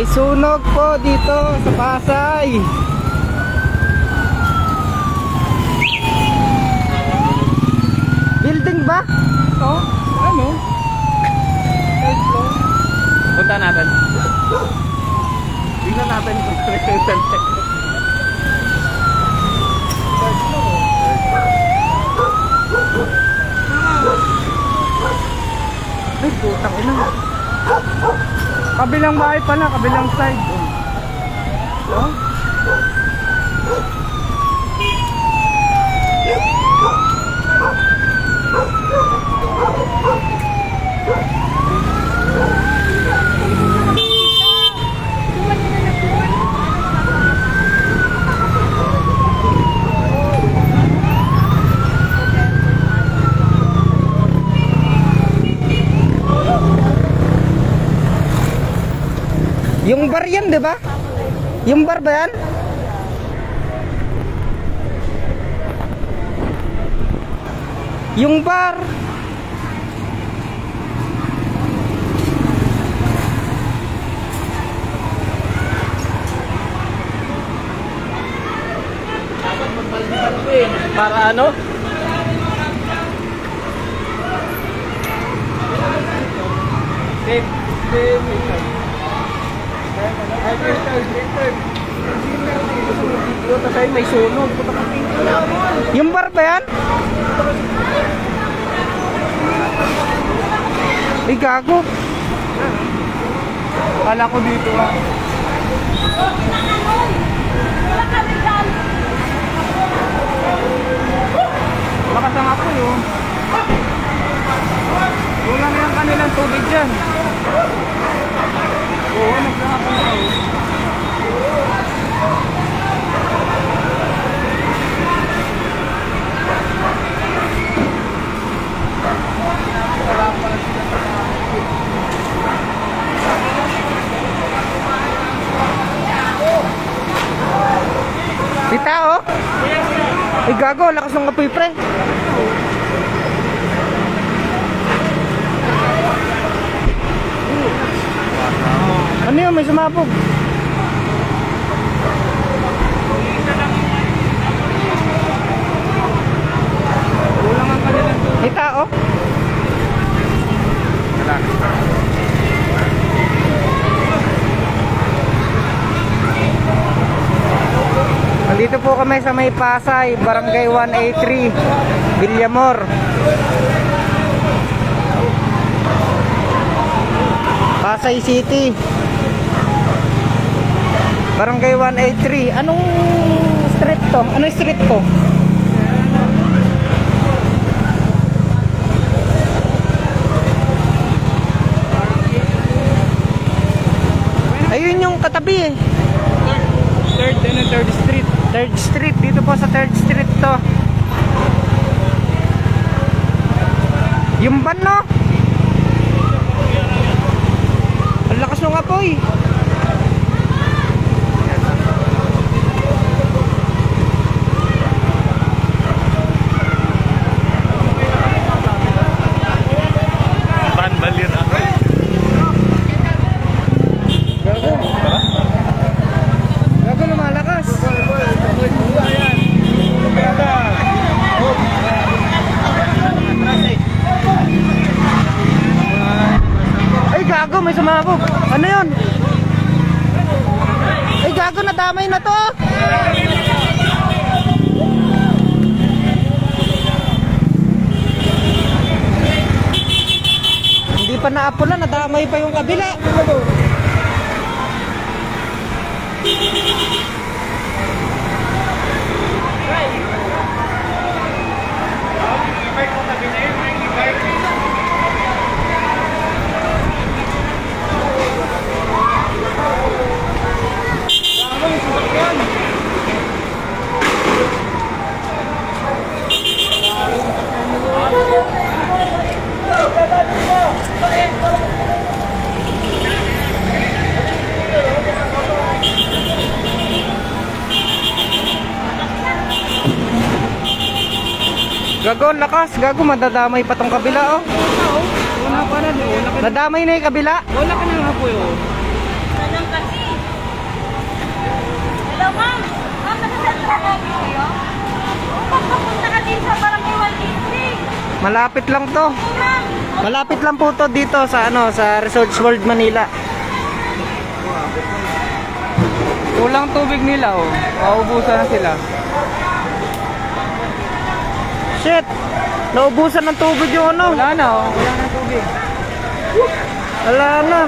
May sunog po dito sa Pasay. Building ba? Oh, ano? Punta natin. Tingnan natin kung saan. Ay, putang ina. Kabilang bahay pala, kabilang side. Oh? Yung bar yan, di ba? Yung bar ba yan? Yung bar. Para ano? May sunog. Yung bar ba yan? Ay, gago. Kala ko dito ah. Lakas ang apoy oh. Kulang yung kanilang tubig dyan. Oo, nagkakapoy na oh. May tao? Ay, gago, lakas ng apoy, pre. Ano yun? May sumabog. Kulang ang kanilang tubig. May tao? Nandito po kami sa May Pasay, Barangay 183, Villamor. Pasay City. Barangay 183. Anong street to? Anong street to? Ayun yung katabi eh. Third Street. 3rd Street, dito po sa 3rd Street to. Yung van, no? Ang lakas ng apoy. Van balir ako. Gago, lumalakas. Ay, gago, may sumabog. Ano yun? Ay, gago, nadamay na to. Hindi pa naapula, nadamay pa yung kabila. Gago, lakas. Gago, madadamay pa tong kabila, oh. Wala pa na, wala ka. Nadamay na yung kabila. Wala ka na nga po yun. Walang kasi ma'am. Ma'am, nasa-central office kayo? Papunta ka din sa Barangay 183. Malapit lang to. Ma'am. Malapit lang po to dito sa sa Resorts World Manila. Kulang tubig nila oh. Maubusan na sila. Shit! Naubusan ng tubig yung ano. Wala na oh. Wala na tubig. Wala na.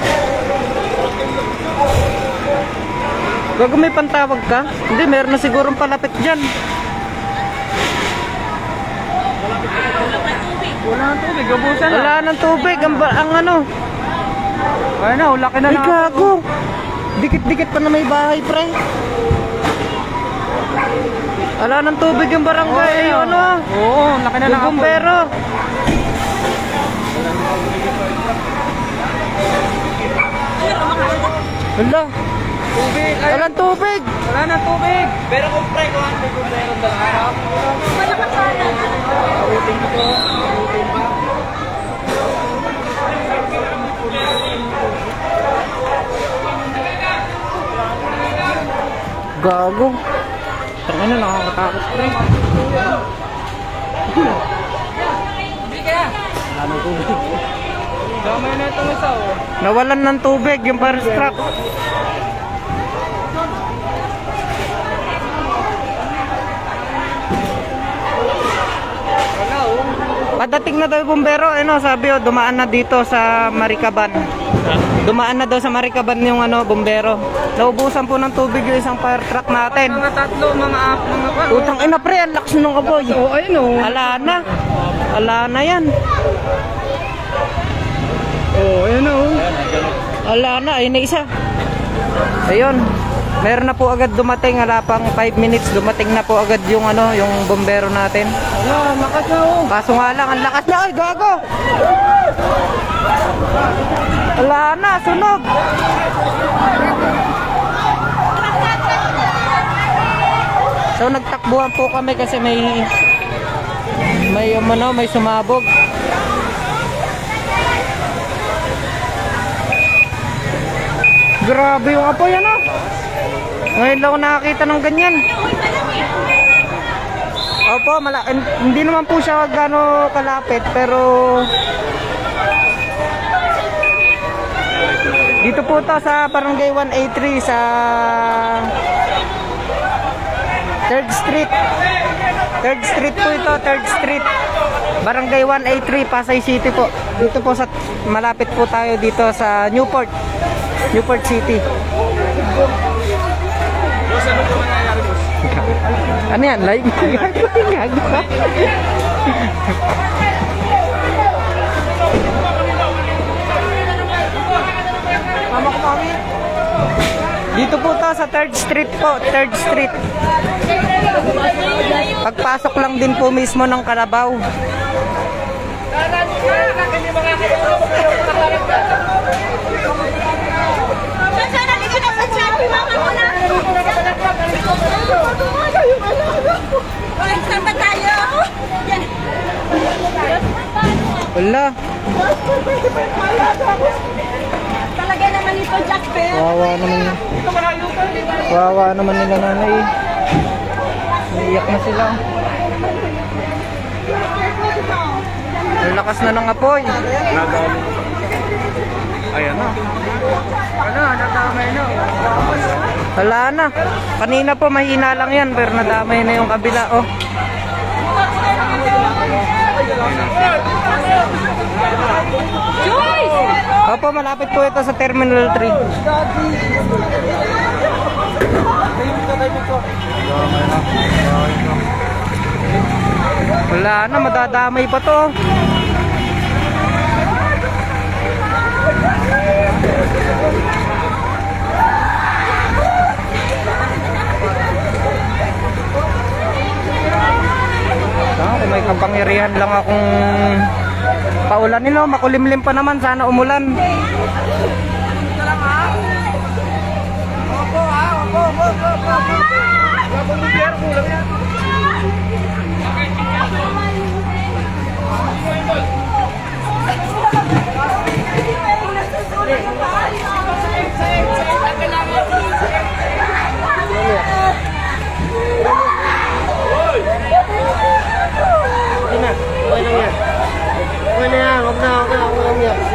Gago, may pantawag ka? Hindi, meron na sigurong palapit dyan. Wala na tubig. Ubusan na. Wala nang tubig. Ang ano. Wala na. Laki na Ay, lang. gago. Dikit-dikit pa na may bahay, pre. Wala nang tubig yung barangay. Oo, Ano? Oo, laki na Yung lang. bumbero. Wala. Tubig. Ay, Walang tubig. wala na tubig. Pero kung pre, kung ano kung meron dalawa. Wala ka sana. Gago. Tangin na, nakakatakot, pre. Damay na itong isa oh. Nawalan ng tubig yung fire truck. Wala oh. Padating na daw yung bumbero, sabi dumaan na dito sa Maricaban. Dumaan na daw sa Maricaban yung bumbero. Naubusan po ng tubig yung isang fire truck natin. Mga tatlo, mga Utang ina, pre, ang lakas nung kaboy. oh, ayun oh. Ala na. Ala na yan. Oh, ayun oh. Ala na, ayun na isa. Ayun. Meron na po agad dumating, wala pang 5 minutes, dumating na po agad yung yung bombero natin. Wala, lakas na oh. Kaso nga lang, ang lakas niya. Ay, gago! Wala na, sunog! So, nagtakbuhan po kami kasi may sumabog. Grabe yung apoy, Ngayon lang ako nakakita ng ganyan. Opo, hindi naman po siya gano kalapit, pero dito po to sa Barangay 183 sa 3rd Street. 3rd Street po ito, 3rd Street. Barangay 183, Pasay City po. Dito po malapit po tayo dito sa Newport City. Ano yan? Like? Gago ka? Mama ko, mami. Dito po to sa 3rd Street po. 3rd Street. Pagpasok lang din po mismo ng Carabao. Sana dito na sa chat. Mama mo na. Saan ba tayo? Wala. Talaga naman ito, Jack Bell. Wawa naman nila nanay. Naiyak na sila. Ang lakas na ng apoy. Ayan na. Nadamay na. Wala na. Kanina po mahina lang yan pero nadamay na yung kabila. Oh. Joyce! Opo, malapit po ito sa Terminal 3. Wala na, madadamay pa to. Kung may kapangyarihan lang akong paulanin, makulimlim pa naman, sana umulan.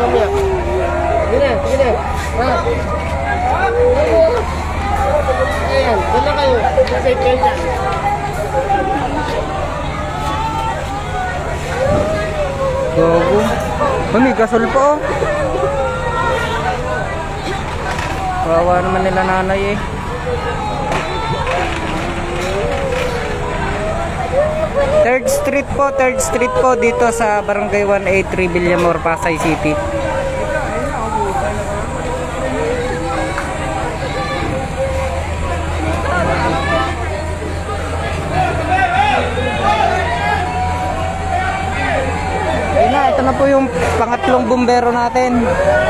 mamaya. Sige na, sige na. Ha? Ayan, doon lang kayo. Safe kayo dyan. Gogo. May gasol po. Kawawa naman nila nanay eh. Third Street po dito sa Barangay 183 Villamor, Pasay City. Ayun na, ito na po yung pangatlong bumbero natin.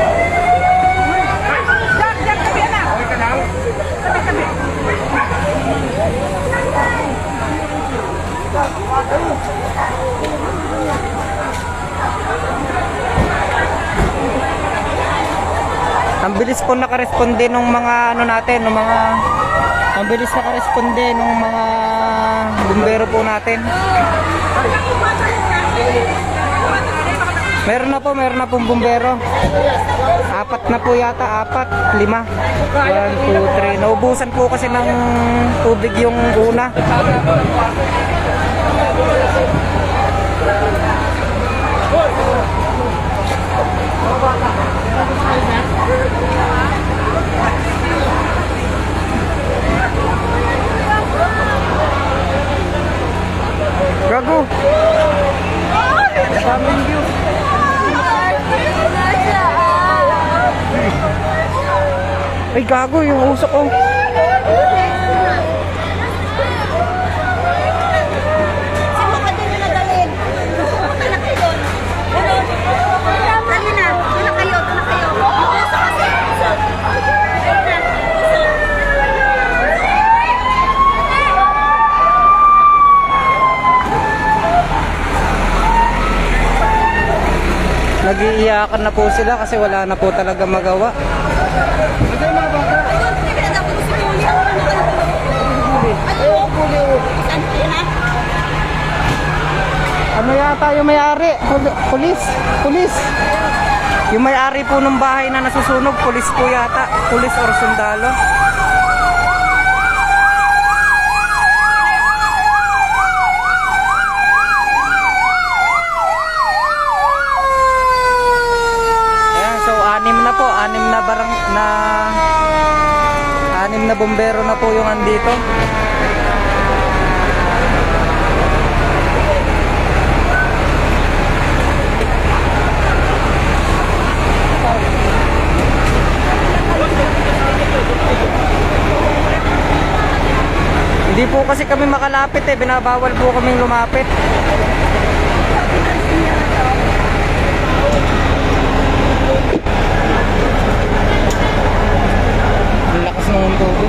Ang bilis po nakaresponde nung mga ano natin, nung mga ang bilis nakaresponde nung mga bumbero po natin. Meron na pong bumbero. Apat na po yata, 4, 5. 1, 2, 3. Naubusan po kasi ng tubig yung una. Gago. Daming view. Ay gago yung usok ko. Nag-iiyakan na po sila kasi wala na po talaga magawa. Ano yata yung may-ari? Pulis. Yung may-ari po ng bahay na nasusunog, pulis po yata. Pulis or sundalo. Anim na bombero na po yung andito. Hindi po kasi kami makalapit eh, binabawal po kaming lumapit. Lakas ng tubig.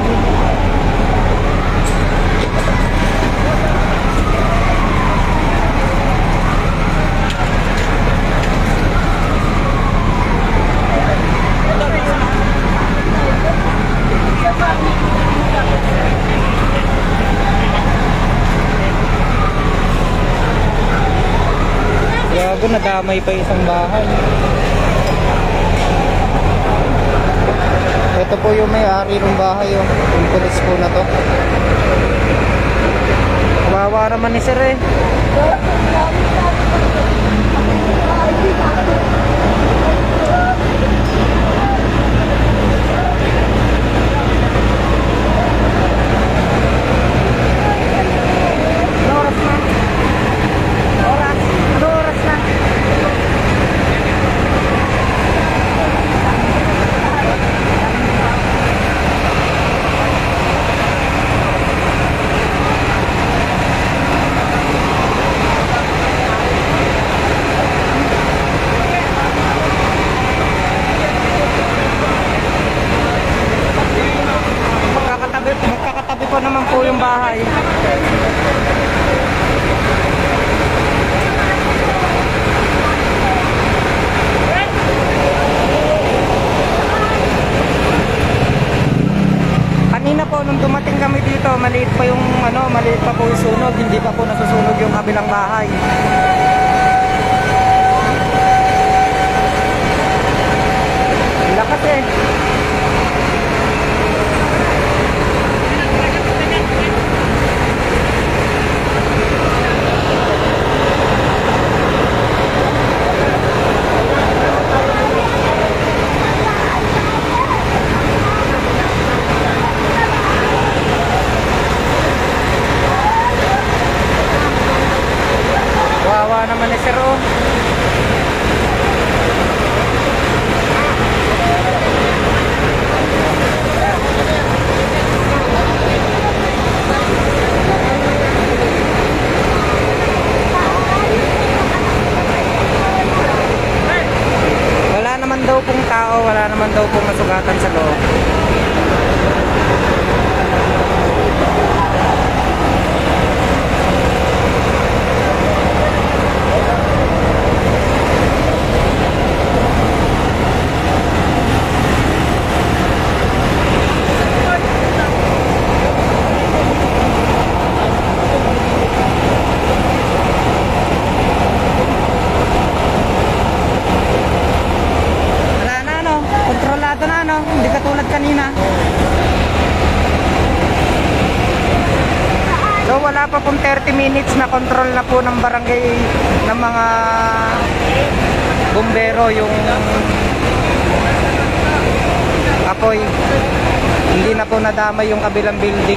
Gago, nadamay pa isang bahay. Ito po yung may-ari ng bahay, oh. Yung pulis po na to. Kawawa naman ni sir eh. Magkakatabi po naman po yung bahay. Kanina po nung dumating kami dito, maliit pa yung maliit pa po yung sunog, hindi pa po nasusunog yung kabilang bahay. pong tao, wala naman daw pong nasugatan sa loob. Kontrolado na, no? Hindi katulad kanina. So wala pa pong 30 minutes na control na po ng barangay ng mga bumbero yung apoy. Hindi na po nadamay yung kabilang building.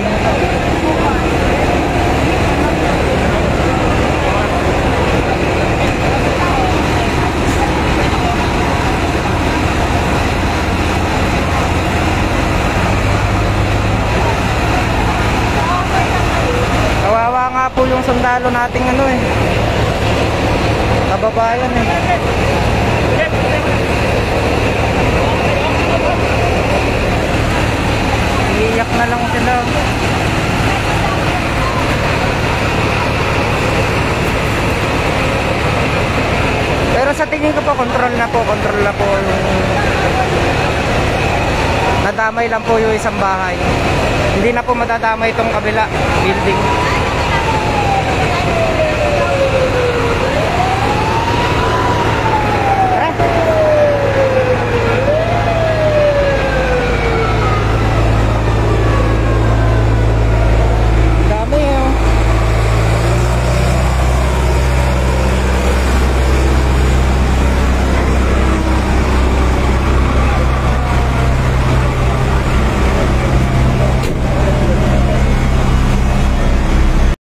Kawawa nga po yung sundalo nating ano eh, kababayan eh. Iiyak na lang sila. Pero sa tingin ko po, control na po yung nadamay lang po yung isang bahay. Hindi na po madadamay itong kabila building.